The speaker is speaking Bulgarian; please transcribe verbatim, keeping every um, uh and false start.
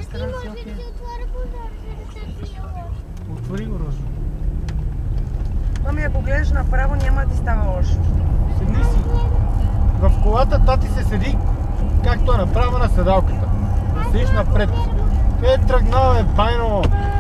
страна си окей. Може да си отворя прозореца, за да се лошо. Отвори го, Рожо. Мами, ако гледаш направо, няма да ти става лошо. Седни си. В колата тати се седи, както е направо на седалката. Да седиш напред. Къде тръгнава, бе, байно?